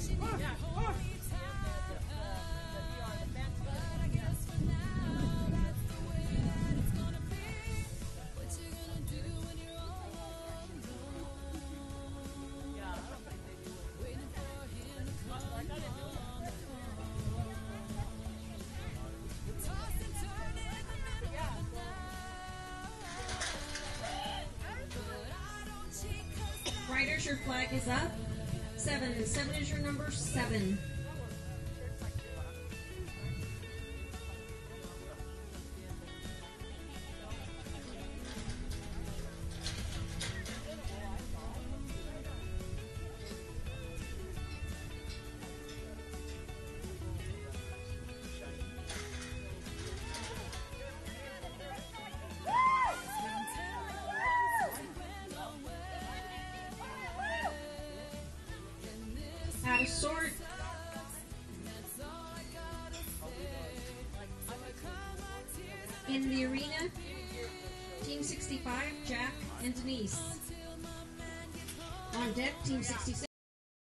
Riders, your flag is up. 7. 7 is your number. 7. Out of sort. In the arena, Team 65, Jack and Denise. On deck, Team 66.